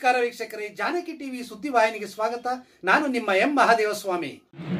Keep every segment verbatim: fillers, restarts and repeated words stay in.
ನಮಸ್ಕಾರ ವೀಕ್ಷಕರೇ, ಜಾನಕಿ ಟಿವಿ ಸುದ್ದಿವಾಹಿನಿಗೆ ಸ್ವಾಗತ. ನಾನು ನಿಮ್ಮ ಎಂ ಮಹಾದೇವಸ್ವಾಮಿ.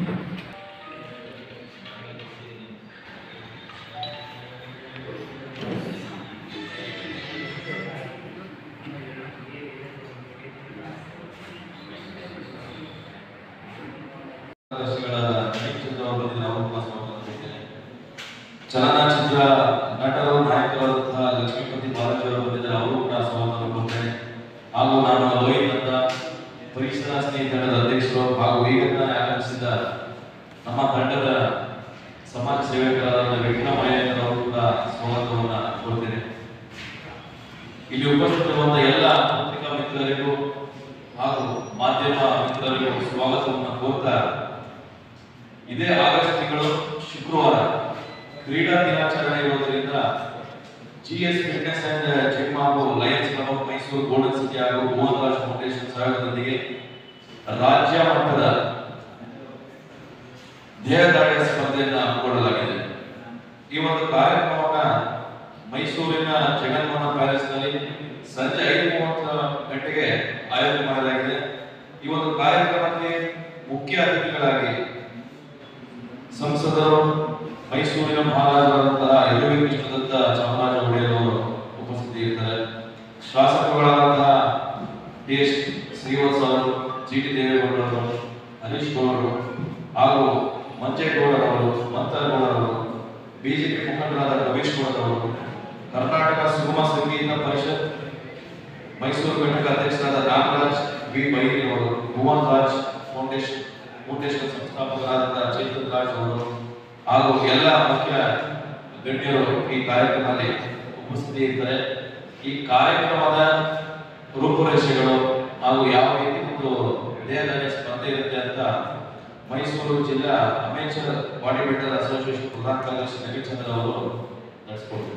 ಚಲನಚಿತ್ರ ನಟರು ನಾಯಕರಾದಂತಹ ಲಕ್ಷ್ಮೀಪತಿ ಬಾಲಾಜಿ ಅವರು ಬಂದಿದ್ದಾರೆ, ಅವರು ಕೂಡ ಸ್ವಾಗತವನ್ನು ಕೊಡ್ತೇನೆ. ಹಾಗೂ ನಾನು ಲೋಹಿತ್ ಅಂತ ಪರಿಸರ ಸ್ನೇಹಿತರ ಅಧ್ಯಕ್ಷರು ಹಾಗೂ ಈಗ ಆಗಮಿಸಿದ ನಮ್ಮ ತಂಡದ ಸಮಾಜ ಸೇವಕರಾದ ವಿಘ್ನಮಯ್ಯ ಅವರು ಕೂಡ ಸ್ವಾಗತವನ್ನ ಕೊಡ್ತೇನೆ. ಇಲ್ಲಿ ಉಪಸ್ಥಿತರುವಂತಹ ಎಲ್ಲ ಪತ್ರಿಕಾ ಮಿತ್ರರಿಗೂ ಹಾಗೂ ಮಾಧ್ಯಮ ಮಿತ್ರರಿಗೂ ಸ್ವಾಗತವನ್ನು ಕೋರ್ತಾ, ಇದೇ ಆಗಸ್ಟ್ ತಿಂಗಳು ಶುಕ್ರವಾರ ಕ್ರೀಡಾ ದಿನಾಚರಣೆ ಇರುವುದರಿಂದ ಜಿಎಸ್ ಫಿಟ್ನೆಸ್ ಅಂಡ್ ಜಿಮ್ ಹಾಗೂ Lions Club of Mysuru Golden City ಹಾಗೂ ಮೋಹನ್ ರಾಜ್ ಫೌಂಡೇಶನ್ ಸಹಯೋಗದೊಂದಿಗೆ ರಾಜ್ಯ ಮಟ್ಟದ ದೇಹದಾಢ್ಯ ಸ್ಪರ್ಧೆಯನ್ನು ಹಮ್ಮಿಕೊಳ್ಳಲಾಗಿದೆ. ಈ ಒಂದು ಕಾರ್ಯಕ್ರಮವನ್ನ ಮೈಸೂರಿನ ಜಗನ್ಮೋಹನ ಪ್ಯಾಲೇಸ್ ನಲ್ಲಿ ಸಂಜೆ ಐದು ಮೂವತ್ತು ಗಂಟೆಗೆ ಆಯೋಜನೆ ಮಾಡಲಾಗಿದೆ. ಈ ಒಂದು ಕಾರ್ಯಕ್ರಮಕ್ಕೆ ಮುಖ್ಯ ಅತಿಥಿಗಳಾಗಿ ಸಂಸದರು, ಮೈಸೂರಿನ ಮಹಾರಾಜರಾದಂತಹ ಯದುವೀರ್ ಕೃಷ್ಣದತ್ತ ಚಾಮರಾಜ ಒಡೆಯರ್ ಅವರು ಉಪಸ್ಥಿತಿ ಇರ್ತಾರೆ. ಶಾಸಕರುಗಳಾದಂತಹ ಟಿ ಎಸ್ ಶ್ರೀನಿವಾಸ್ ಅವರು, ಜಿ ಟಿ ದೇವೇಗೌಡರು, ಹರೀಶ್ ಗೌಡರು ಹಾಗೂ ಮಂಜೇಗೌಡರವರು, ಮಂತರಗೌಡರವರು, ಬಿಜೆಪಿ ಮುಖಂಡರಾದ ರಮೇಶ್ ಗೌಡರವರು, ಕರ್ನಾಟಕ ಸುಗಮ ಸಂಗೀತ ಪರಿಷತ್ ಮೈಸೂರು ಘಟಕ ಅಧ್ಯಕ್ಷರಾದ ನಾಗರಾಜ್ ವಿ ಬೈರಿ ಅವರು, ಮೋಹನ್ ರಾಜ್ ಫೌಂಡೇಶನ್ ಫೌಂಡೇಶನ್ ಸಂಸ್ಥಾಪಕರಾದಂತಹ ಚೇತನ್ ರಾಜ್ ಅವರು ಹಾಗೂ ಎಲ್ಲ ಮುಖ್ಯ ಗಣ್ಯರು ಈ ಕಾರ್ಯಕ್ರಮದಲ್ಲಿ ಉಪಸ್ಥಿತಿ ಇರ್ತಾರೆ. ಈ ಕಾರ್ಯಕ್ರಮದ ರೂಪುರೇಷೆಗಳು ಹಾಗೂ ಯಾವ ರೀತಿ ಒಂದು ದೇಹದಾಢ್ಯ ಸ್ಪರ್ಧೆ ಇರುತ್ತೆ ಅಂತ ಮೈಸೂರು ಜಿಲ್ಲಾ ಅಮೇಚರ್ ಬಾಡಿ ಬಿಲ್ಡರ್ ಅಸೋಸಿಯೇಷನ್ ಪ್ರಧಾನ ಕಾರ್ಯದರ್ಶಿ ರವಿಚಂದ್ರ ಅವರು ನಡೆಸಿಕೊಡ್ತಾರೆ.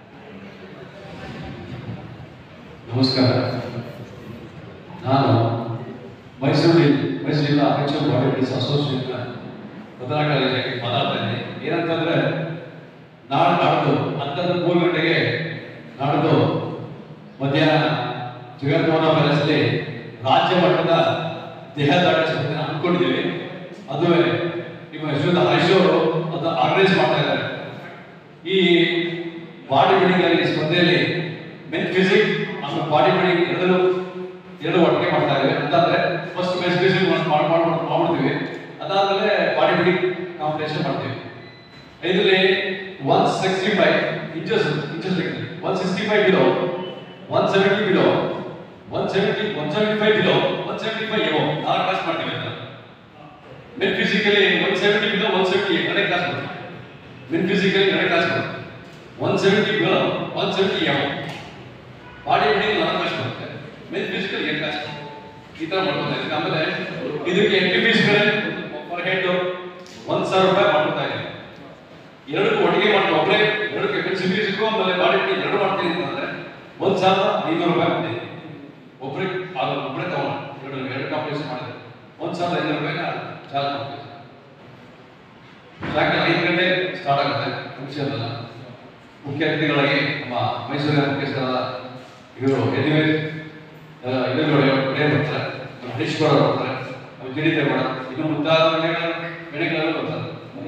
ನಮಸ್ಕಾರ. ನಾನು ಮೈಸೂರು ಮೈಸೂರು ಜಿಲ್ಲಾ ಅಮೇಚರ್ ಬಾಡಿ ಬಿಲ್ಡರ್ಸ್ ಅಸೋಸಿಯೇಷನ್ ಪ್ರಧಾನ ಕಾರ್ಯದರ್ಶಿ ಮಾತಾಡ್ತೇನೆ. ಏನಂತಂದ್ರೆ, ನಾಳೆ ನಾಡ್ದು ಹನ್ನೊಂದು ಮೂರು ಗಂಟೆಗೆ ನಾಡ್ದು ಮಧ್ಯಾಹ್ನ ಜಗನ್ಮೋಹನ ಪ್ಯಾಲೇಸ್ಲಿ ರಾಜ್ಯ ಮಟ್ಟದ ದೇಹದಾಢ್ಯ ಸ್ಪರ್ಧೆ ಹಮ್ಮಿಕೊಂಡಿದ್ದೀವಿ. ಅದುವೇ ನಿಮ್ಮ ಯಶವಂತ ಹರೀಶ್ ಅವರು ಅದನ್ನ ಆರ್ಗನೈಸ್ ಮಾಡ್ತಾ ಇದ್ದಾರೆ. ಈ ಬಾಡಿ ಬಿಲ್ಡಿಂಗ್ ಅಲ್ಲಿ ಸ್ಪರ್ಧೆಯಲ್ಲಿ ಮೆನ್ ಫಿಸಿಕ್ ಹಾಗೂ ಬಾಡಿ ಬಿಲ್ಡಿಂಗ್ ಎರಡೂ ಎರಡು ಒಟ್ಟಿಗೆ ಮಾಡ್ತಾ ಇದ್ದೇವೆ. ಅಂತಂದ್ರೆ ಫಸ್ಟ್ ಮೆನ್ ಫಿಸಿಕ್ ಮಾಡ್ಬಿಡ್ತೀವಿ, ಅದಾದ್ಮೇಲೆ ಬಾಡಿ ಬಿಲ್ಡಿಂಗ್ ಕಾಂಪಿಟೇಷನ್ ಮಾಡ್ತೀವಿ. ಇದರಲ್ಲಿ one sixty five inches inches one sixty five below, one seventy below, one seventy one seventy five below, one seventy five above ನಾಲ್ಕು ಕ್ಲಾಸ್ ಮಾಡ್ತೀವಿ ಅಂತ. Men physically one seventy below, one seventy ಎರಡೇ class ಮಾಡ್ತೀವಿ. Men physically ಎರಡೇ class ಮಾಡ್ತೀವಿ. One seventy below, one seventy above. Body building ನಾಲ್ಕು class ಬರುತ್ತೆ, men physical ಎರಡು ಕ್ಲಾಸ್ ಈ ತರ ಮಾಡ್ಕೊತಾ ಇದ್ದೀವಿ. ಆಮೇಲೆ ಇದಕ್ಕೆ ಎಂಟ್ರಿ ಫೀಸ್ ಪರ್ ಹೆಡ್ ಒಂದ್ ಸಾವಿರ ರೂಪಾಯಿ ಮಾಡ್ಕೊತಾ ಇದ್ದೀವಿ. ಎರಡಕ್ಕೂ ಒಟ್ಟಿಗೆ ಮಾಡ್ತೀವಿ. ಒಬ್ಬರೇ ಎರಡಕ್ಕೆ ಮೆನ್ ಫಿಸಿಕ್ ಆಮೇಲೆ ಬಾಡಿ ಬಿಲ್ಡಿಂಗ್ ಎರಡು ಮಾಡ್ತೀನಿ ಅಂತಂದ್ರೆ ಒಂದ್ ಸಾವಿರದ ಐನೂರು ರೂಪಾಯಿ ಮಾಡ್ತೀವಿ. ಒಬ್ಬರಿಗೆ ಒಬ್ಬರೇ ತಗೊಂಡು ಎರಡು ಎರಡು ಕಾಂಪಿಟೇಷನ್ ಮಾಡಿದ್ರೆ ಒಂದ್ ಸಾವಿರದ ಐನೂರು ರೂಪಾಯಿ ಚಾರ್ಜ್ ಮಾಡ್ತೀವಿ. ಸಾಯಂಕಾಲ ಐದು ಗಂಟೆ ಸ್ಟಾರ್ಟ್ ಆಗುತ್ತೆ ಫಂಕ್ಷನ್ ಎಲ್ಲ. ಮುಖ್ಯ ಅತಿಥಿಗಳಾಗಿ ನಮ್ಮ ಮೈಸೂರಿನ ಮುಖ್ಯಸ್ಥರಾದ ಇವರು ಯದುವೀರ್ ಒಡೆಯರ್ ಬರ್ತಾರೆ, ಹರೀಶ್ ಗೌಡ ಬರ್ತಾರೆ, ಜಿ ಡಿ ದೇವೇಗೌಡ, ಇನ್ನು ಮುಂತಾದ ಗಣ್ಯಗಳು ಬರ್ತಾರೆ.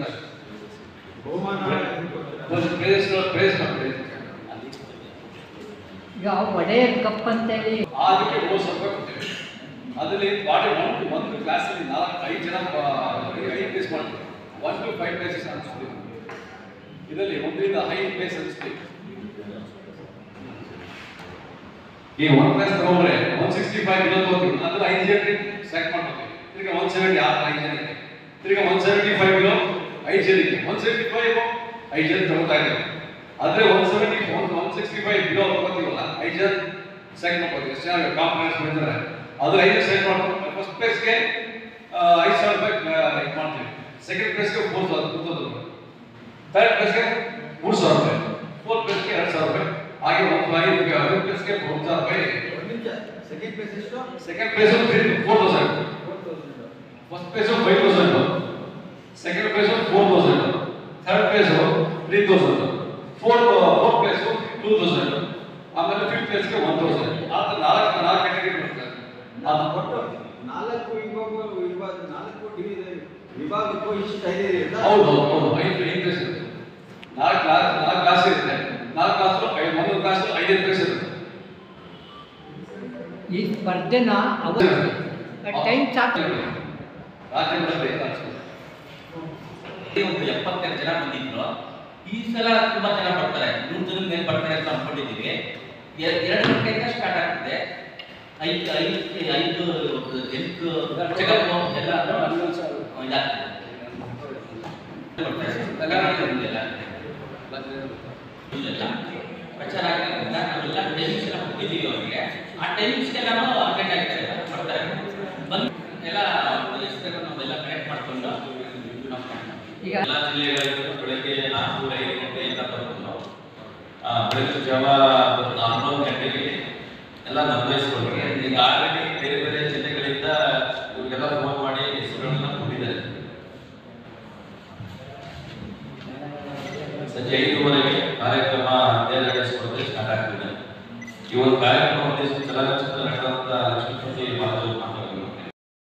ಒಡೆಯರ್ ಕಪ್ ಅಂತೇಳಿ ಅದಕ್ಕೆ ಮೂವತ್ತು ಸಾವಿರ ರೂಪಾಯಿ ಕೊಡ್ತೇವೆ. ಅದರಲ್ಲಿ ಬಾಡಿ ಒಂದು ಒಂದು ಕ್ಲಾಸಲ್ಲಿ ನಾಲ್ಕು ಐದು ಜನ ಐದು ಪ್ಲೇಸ್ ಮಾಡ್ತೀವಿ. ಒನ್ ಟು ಫೈವ್ ಪ್ಲೇಸಸ್ ಅನಿಸ್ತೀವಿ. ಇದರಲ್ಲಿ ಒಂದರಿಂದ ಐದು ಪ್ಲೇಸ್ ಅನಿಸ್ತೀವಿ. ಈ ಒನ್ ಕ್ಲಾಸ್ ತಗೊಂಡ್ರೆ ಒನ್ ಸಿಕ್ಸ್ಟಿ ಫೈವ್ ಕಿಲೋ ತಗೋತೀವಿ, ಅದ್ರ ಐದು ಜನಕ್ಕೆ ಸೆಲೆಕ್ಟ್ ಮಾಡ್ತೀವಿ. ತಿರ್ಗಾ ಒನ್ ಸೆವೆಂಟಿ ಆರು ಐದು ಜನಕ್ಕೆ, ತಿರ್ಗಾ ಒನ್ ಸೆವೆಂಟಿ ಫೈವ್ ಕಿಲೋ ಐದು ಜನಕ್ಕೆ, ಒನ್ ಸೆವೆಂಟಿ ಫೈವ್ ಐದು ಜನ ತಗೋತಾ ಇದ್ದೇವೆ. ಆದ್ರೆ one seventy one sixty five kilo ತಗೋತೀವಲ್ಲ ಐದು ಜನ ಸೆಲೆಕ್ಟ್ ಮಾಡ್ತೀವಿ. ಎಷ್ಟು ಜನ ಕಾಂಪಿಟೇಷನ್ ಬಂದರೆ ಅದು ಐದು ಸೆಲೆಕ್ಟ್ ಮಾಡ್ತೀವಿ. ಫಸ್ಟ್ ಪ್ಲೇಸ್ಗೆ ಐದು ಸಾವಿರ ರೂಪಾಯಿ ಇದು ಮಾಡ್ತೀವಿ. ಸೆಕೆಂಡ್ ಪ್ಲೇಸ್ಗೆ ಮೂರು ಸಾವಿರ ಮೂರು ಸಾವಿರ ರೂಪಾಯಿ, ಥರ್ಡ್ ಪ್ಲೇಸ್ಗೆ ಮೂರು ಸಾವಿರ ರೂಪಾಯಿ, ಫೋರ್ತ್ ಪ್ಲೇಸ್ಗೆ ಎರಡು ಸಾವಿರ ರೂಪಾಯಿ, ಹಾಗೆ ಒಂದು ಐದು ಐದು ಪ್ಲೇಸ್ಗೆ ಮೂರು ಸಾವಿರ ರೂಪಾಯಿ. ಸೆಕೆಂಡ್ ಪ್ಲೇಸ್ ಎಷ್ಟು? Second place four thousand, first place five thousand, second place four thousand, third place three thousand, fourth fourth place two thousand, ಆಮೇಲೆ ಫಿಫ್ತ್ ಪ್ಲೇಸ್ಗೆ ಒನ್ ತೌಸಂಡ್. ಆ ನಾಲ್ಕು ನಾಲ್ಕು ಕ್ಯಾಟಗರಿ ಬರ್ತದೆ. ಅದು ಒಟ್ಟು ನಾಲ್ಕು ವಿಭಾಗ ವಿಭಾಗ ನಾಲ್ಕು ಡಿವಿ ವಿಭಾಗಕ್ಕೂ ಇಷ್ಟು ಐದು ಇರುತ್ತೆ. ಹೌದು ಹೌದು ಹೌದು ಐದು ಐದು ಪ್ಲೇಸ್ ಇರುತ್ತೆ. ನಾಲ್ಕು ಕ್ಲಾಸ್ ನಾಲ್ಕು ಕ್ಲಾಸ್ ಇರುತ್ತೆ. ನಾಲ್ಕು ಕ್ಲಾಸ್ ಐದು ಒಂದು ಕ್ಲಾಸ್ ಐದೈದು ಪ್ಲೇಸ್ ಇರುತ್ತೆ. ಈ ಸ್ಪರ್ಧೆನ ಅವರು ಟೈಮ್ ಚಾರ್ಟ್ ರಾತ್ರಿ ಬರುತ್ತೆ. ಒಂದು ಎಪ್ಪತ್ತೆರಡು ಜನ ಬಂದಿದ್ರು. ಈ ಸಲ ತುಂಬಾ ಜನ ಬರ್ತಾರೆ, ನೂರು ಜನ ಮೇಲೆ ಬರ್ತಾರೆ ಅಂತ ಅನ್ಕೊಂಡಿದ್ದೀವಿ. ಎರಡು ಗಂಟೆಯಿಂದ ಸ್ಟಾರ್ಟ್ ಆಗ್ತದೆ. ಐದು ಐದು ಐದು ಎಂಟು ಚೆಕಪ್ ಎಲ್ಲ ಪ್ರಚಾರ ಆಗಿರೋದ್ರಿಂದ ನಾವೆಲ್ಲ ಟೈಮಿಂಗ್ಸ್ ಎಲ್ಲ ಕೊಟ್ಟಿದ್ದೀವಿ ಅವರಿಗೆ. ಆ ಟೈಮಿಂಗ್ಸ್ಗೆಲ್ಲ ಅಟೆಂಡ್ ಆಗ್ತಾರೆ, ಬರ್ತಾರೆ. ಬಂದು ಎಲ್ಲ ನಾವೆಲ್ಲ ಕನೆಕ್ಟ್ ಮಾಡಿಕೊಂಡು ಈಗ ಎಲ್ಲ ಜಿಲ್ಲೆಗಳಿಗೂ ಬೆಳಗ್ಗೆ ನಾಲ್ಕೂವರೆ ಐದು ಗಂಟೆಯಿಂದ ಬಂದು ಬೆಳಗ್ಗೆ ಜಾವ ಹನ್ನೊಂದು ಗಂಟೆಗೆ ಎಲ್ಲ ನೋಂದಾಯಿಸ್ಕೊಳ್ತಾರೆ. ಈಗ ಆಲ್ರೆಡಿ ಬೇರೆ ಬೇರೆ ಜಿಲ್ಲೆಗಳಿಂದ ಇವರಿಗೆಲ್ಲ ಫೋನ್ ಮಾಡಿ ಹೆಸರುಗಳನ್ನ ಕೊಟ್ಟಿದ್ದಾರೆ. ಸಂಜೆ ಐದೂವರೆಗೆ ಕಾರ್ಯಕ್ರಮ ದೇಹದ ಸ್ಪರ್ಧೆ ಸ್ಟಾರ್ಟ್ ಆಗ್ತದೆ. ಈ ಒಂದು ಕಾರ್ಯಕ್ರಮ